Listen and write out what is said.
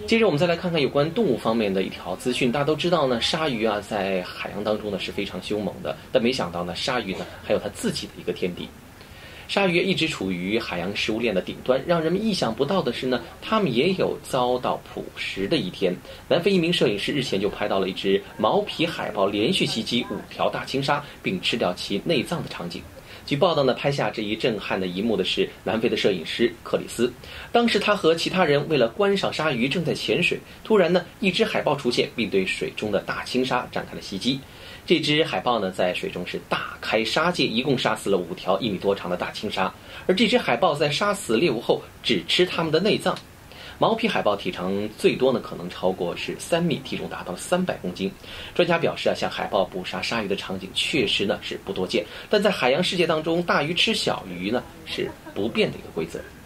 接着我们再来看看有关动物方面的一条资讯。大家都知道呢，鲨鱼啊在海洋当中呢是非常凶猛的，但没想到呢，鲨鱼呢还有它自己的一个天敌。鲨鱼一直处于海洋食物链的顶端，让人们意想不到的是呢，它们也有遭到捕食的一天。南非一名摄影师日前就拍到了一只毛皮海豹连续袭击5条大青鲨，并吃掉其内脏的场景。据报道呢，拍下这一震撼的一幕的是南非的摄影师克里斯。当时他和其他人为了观赏鲨鱼正在潜水，突然呢，一只海豹出现，并对水中的大青鲨展开了袭击。这只海豹呢，在水中是大开杀戒，一共杀死了5条1米多长的大青鲨。而这只海豹在杀死猎物后，只吃它们的内脏。毛皮海豹体长最多呢可能超过是3米，体重达到300公斤。专家表示啊，像海豹捕杀鲨鱼的场景确实呢是不多见，但在海洋世界当中，大鱼吃小鱼呢是不变的一个规则。